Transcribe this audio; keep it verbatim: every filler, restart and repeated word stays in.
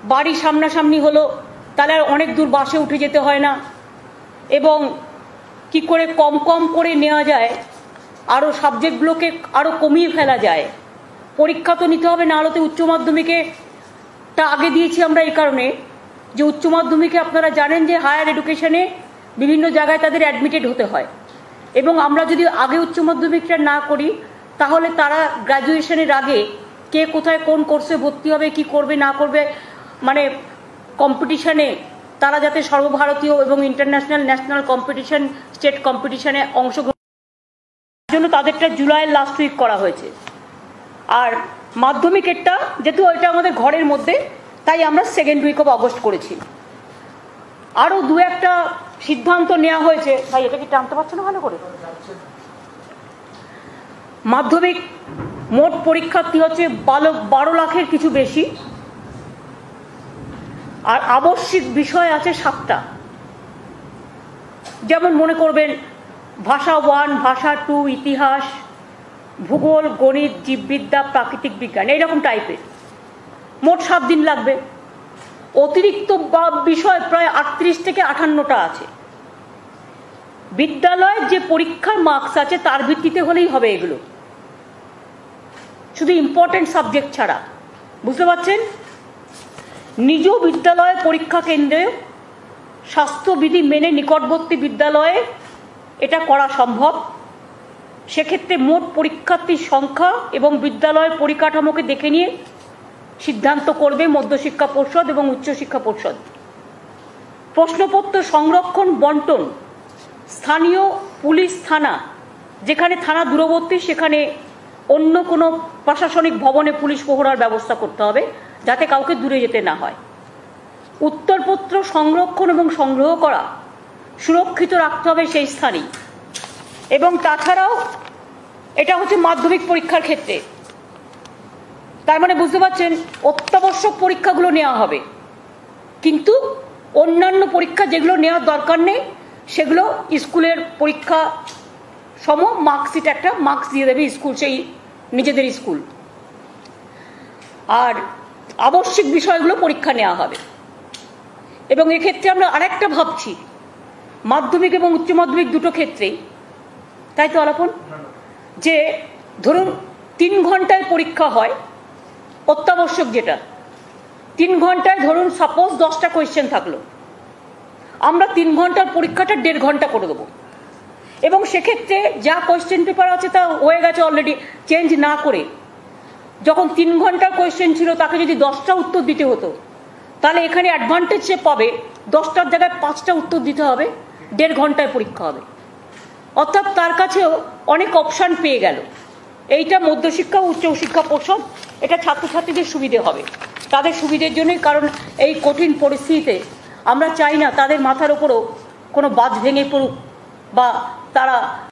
বাড়ি সামনাসামনি হলো, তাহলে আর অনেক দূর বাসে উঠে যেতে হয় না, এবং কি করে কম কম করে নেওয়া যায়, আরও সাবজেক্টগুলোকে আরও কমিয়ে ফেলা যায়। পরীক্ষা তো নিতে হবে, না হলে উচ্চ মাধ্যমিকে তা আগে দিয়েছি আমরা এই কারণে যে উচ্চ মাধ্যমিকে আপনারা জানেন যে হায়ার এডুকেশনে বিভিন্ন জায়গায় তাদের অ্যাডমিটেড হতে হয়, এবং আমরা যদি আগে উচ্চ মাধ্যমিকটা না করি তাহলে তারা গ্র্যাজুয়েশনের আগে কে কোথায় কোন কোর্সে ভর্তি হবে, কি করবে না করবে, মানে কম্পিটিশনে তারা যাতে সর্বভারতীয় এবং ইন্টারন্যাশনাল ন্যাশনাল কম্পিটিশন স্টেট কম্পিটিশনে অংশগ্রহণ জন্য তাদেরটা জুলাইয়ের লাস্ট উইক করা হয়েছে। আর মাধ্যমিকেরটা যেহেতু এটা আমাদের ঘরের মধ্যে, তাই আমরা সেকেন্ড উইক অফ অগস্ট করেছি। আরও দু একটা সিদ্ধান্ত নেওয়া হয়েছে। ভাই এটা কি টানতে পারছো না ভালো করে? মাধ্যমিক মোট পরীক্ষার্থী হচ্ছে বারো বারো লাখের কিছু বেশি, আর আবশ্যিক বিষয় আছে সাতটা। যেমন মনে করবেন ভাষা ওয়ান, ভাষা টু, ইতিহাস, ভূগোল, গণিত, জীববিদ্যা, প্রাকৃতিক বিজ্ঞান, এইরকম টাইপের। মোট সাত দিন লাগবে। অতিরিক্ত বিষয় প্রায় আটত্রিশ থেকে আটান্নটা আছে। বিদ্যালয়ের যে পরীক্ষার মার্কস আছে তার ভিত্তিতে হলেই হবে এগুলো, শুধু ইম্পর্টেন্ট সাবজেক্ট ছাড়া। বুঝতে পারছেন? নিজ বিদ্যালয় পরীক্ষা কেন্দ্রে স্বাস্থ্যবিধি মেনে নিকটবর্তী বিদ্যালয়ে এটা করা সম্ভব। সেক্ষেত্রে মোট পরীক্ষার্থীর সংখ্যা এবং বিদ্যালয়ের পরিকাঠামোকে দেখে নিয়ে সিদ্ধান্ত করবে মধ্যশিক্ষা পর্ষদ এবং উচ্চশিক্ষা পর্ষদ। প্রশ্নপত্র সংরক্ষণ বন্টন, স্থানীয় পুলিশ থানা, যেখানে থানা দূরবর্তী সেখানে অন্য কোনো প্রশাসনিক ভবনে পুলিশ প্রহরার ব্যবস্থা করতে হবে যাতে কাউকে দূরে যেতে না হয়। উত্তরপত্র সংরক্ষণ এবং সংগ্রহ করা সুরক্ষিত রাখতে হবে সেই স্থানেই। এবং তাছাড়াও এটা হচ্ছে মাধ্যমিক পরীক্ষার ক্ষেত্রে, তার মানে বুঝতে পারছেন অত্যাবশ্যক পরীক্ষাগুলো নেওয়া হবে, কিন্তু অন্যান্য পরীক্ষা যেগুলো নেওয়ার দরকার নেই সেগুলো স্কুলের পরীক্ষা সম মার্কশিট একটা মার্কস দিয়ে দেবে স্কুল, সেই নিজেদের স্কুল। আর আবশ্যিক বিষয়গুলো পরীক্ষা নেওয়া হবে। এবং এক্ষেত্রে আমরা আরেকটা ভাবছি, মাধ্যমিক এবং উচ্চ মাধ্যমিক দুটো ক্ষেত্রেই, তাই তো আলাপন, যে ধরুন তিন ঘন্টায় পরীক্ষা হয় অত্যাবশ্যক, যেটা তিন ঘন্টায় ধরুন সাপোজ দশটা কোয়েশ্চেন থাকলো, আমরা তিন ঘন্টার পরীক্ষাটা দেড় ঘন্টা করে দেবো। এবং সেক্ষেত্রে যা কোয়েশ্চেন পেপার আছে তা হয়ে গেছে অলরেডি, চেঞ্জ না করে যখন তিন ঘন্টার কোয়েশ্চেন ছিল তাকে যদি দশটা উত্তর দিতে হতো, তাহলে এখানে অ্যাডভান্টেজ সে পাবে, দশটার জায়গায় পাঁচটা উত্তর দিতে হবে, দেড় ঘন্টায় পরীক্ষা হবে। অর্থাৎ তার কাছেও অনেক অপশান পেয়ে গেল। এইটা মধ্যশিক্ষা ও উচ্চশিক্ষা পর্ষদ, এটা ছাত্রছাত্রীদের সুবিধে হবে, তাদের সুবিধের জন্যই। কারণ এই কঠিন পরিস্থিতিতে আমরা চাই না তাদের মাথার ওপরও কোনো বাজ ভেঙে পড়ুক বা তারা